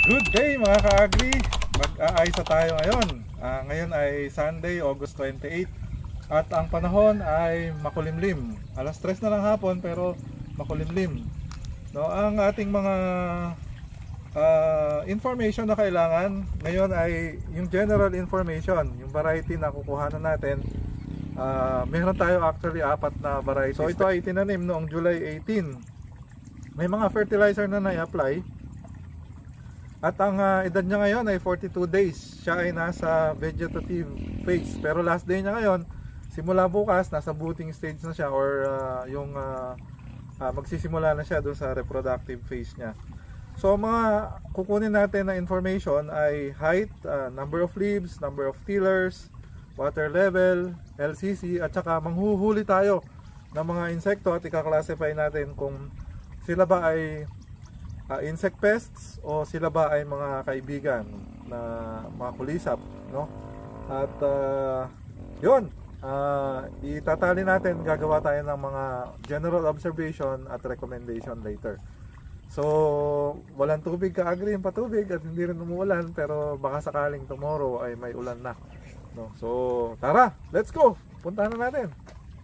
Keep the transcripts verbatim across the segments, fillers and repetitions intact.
Good day mga ka-agri! Mag-A E S A tayo ngayon. Uh, ngayon ay Sunday, August twenty-eight. At ang panahon ay makulimlim. Alas tres na lang hapon pero makulimlim. No, ang ating mga uh, information na kailangan ngayon ay yung general information. Yung variety na kukuhanan natin. Uh, meron tayo actually apat na varieties. So ito ay tinanim noong July eighteen. May mga fertilizer na na-apply. At ang uh, edad niya ngayon ay forty-two days. Siya ay nasa vegetative phase. Pero last day niya ngayon, simula bukas, nasa booting stage na siya or uh, yung uh, uh, magsisimula na siya doon sa reproductive phase niya. So mga kukunin natin na information ay height, uh, number of leaves, number of tillers, water level, L C C, at saka manghuhuli tayo ng mga insekto at ika-classify natin kung sila ba ay Uh, insect pests o sila ba ay mga kaibigan na mga kulisap, no? At uh, yun, uh, itatali natin, gagawa tayo ng mga general observation at recommendation later. So walang tubig ka-agri yung patubig at hindi rin umuulan, pero baka sakaling tomorrow ay may ulan na, no? So tara, let's go, puntahan na natin.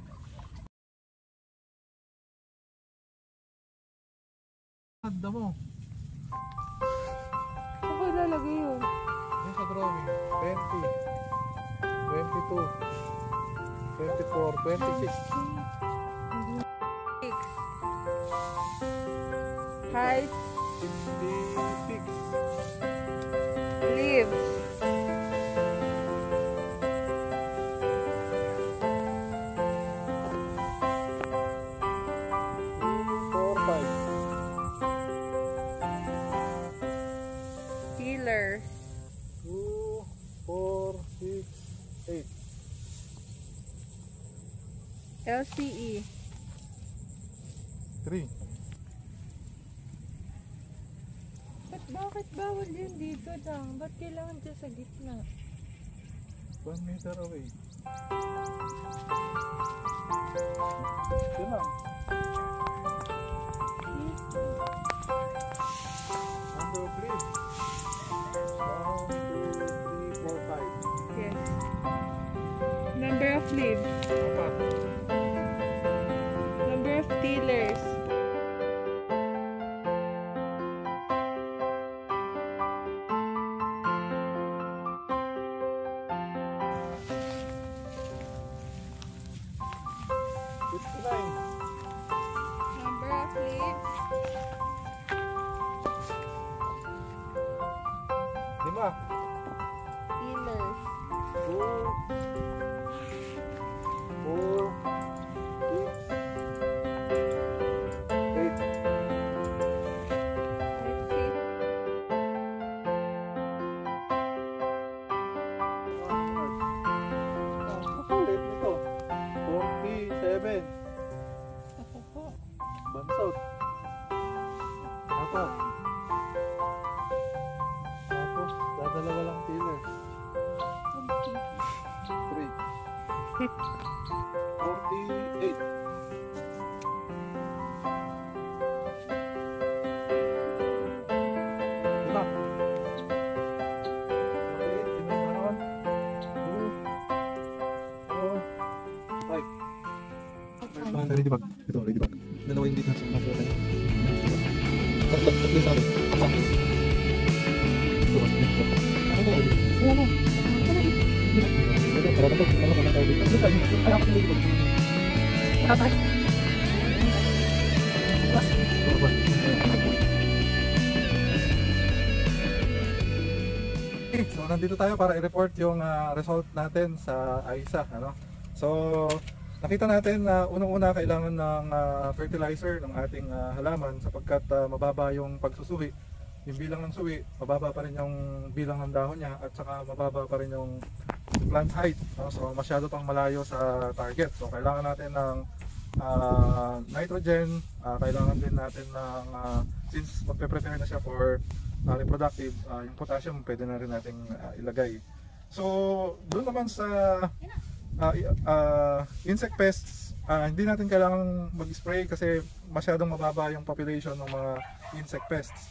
Tanda mo. Ako lalagay yun. Yung sa drawing. twenty, twenty-two, twenty-four, twenty-six. six. Height. sixty-six. Leaves. Tillers. two, four, six, eight. L C E. three. Ba't bakit bawal yun dito lang? Ba't kailangan dyan sa gitna? one meter away. Ito lang. Number of leaves. one, two, three, four, five. Yes. Number of leaves. Apat. Number of tillers. fifty-nine. Number of leaves. Lima. Tillers. two, four, six, eight. Ulit nito. forty-seven. Ako po. Bansot. Apat. Tapos, dadalawa lang tillers. three. forty-eight. Lima. forty-eight. Lima na naman. two, four, five. Ladybug. Ito, ladybug. Dalawa yung dito. Tatlo sa akin. Ito, ito. Ano? Ano? So nandito tayo para i-report yung uh, result natin sa A E S A, ano? So nakita natin na uh, unang-una kailangan ng uh, fertilizer ng ating uh, halaman sapagkat uh, mababa yung pagsusuwi. Yung bilang ng suwi, mababa pa rin yung bilang ng dahon niya at saka mababa pa rin yung plant height, no? So masyado pang malayo sa target. So kailangan natin ng uh, nitrogen, uh, kailangan din natin ng uh, since magpe-prepare na siya for uh, reproductive, uh, yung potassium pwede na rin natin uh, ilagay. So doon naman sa uh, uh, insect pests, uh, hindi natin kailangan mag-spray kasi masyadong mababa yung population ng mga insect pests.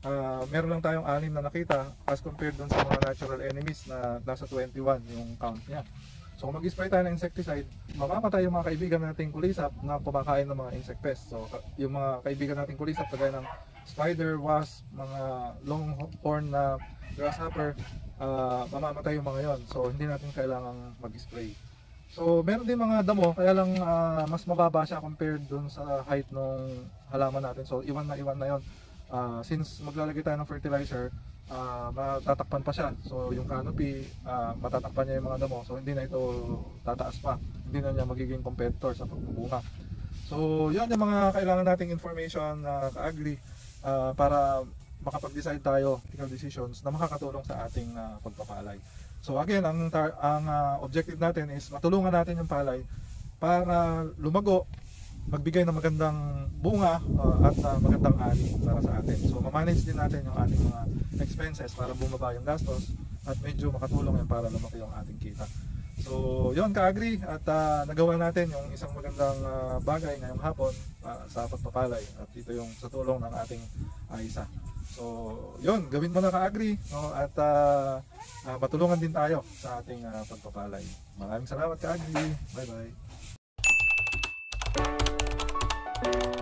uh, meron lang tayong anim na nakita as compared dun sa mga natural enemies na nasa twenty-one yung count niya. So kung mag-spray tayo ng insecticide, mamamatay yung mga kaibigan nating kulisap na kumakain ng mga insect pests. So yung mga kaibigan nating kulisap kagaya ng spider, wasp, mga longhorn na grasshopper, uh, mamamatay yung mga yon. So hindi natin kailangang mag-spray. So meron din mga damo, kaya lang uh, mas mababa siya compared dun sa height ng halaman natin. So iwan na iwan na yon. Uh, since maglalagay tayo ng fertilizer, uh, matatakpan pa siya. So yung canopy, uh, matatakpan niya yung mga damo. So hindi na ito tataas pa. Hindi na niya magiging competitor sa pagbubunga. So yun yung mga kailangan nating information na uh, ka-agri uh, para makapag-decide tayo, technical decisions na makakatulong sa ating uh, pagpapalay. So again, ang, ang uh, objective natin is matulungan natin yung palay para lumago, magbigay ng magandang bunga uh, at uh, magandang ani para sa atin. So ma-manage din natin yung ating mga expenses para bumaba yung gastos at medyo makatulong yan para lumaki yung ating kita. So yun ka-agri, at uh, nagawa natin yung isang magandang uh, bagay ngayong hapon uh, sa pagpapalay, at ito yung sa tulong ng ating A E S A. So yun, gawin mo na ka-agri, no? At uh, uh, matulungan din tayo sa ating uh, pagpapalay. Maraming salamat ka-agri. Bye bye.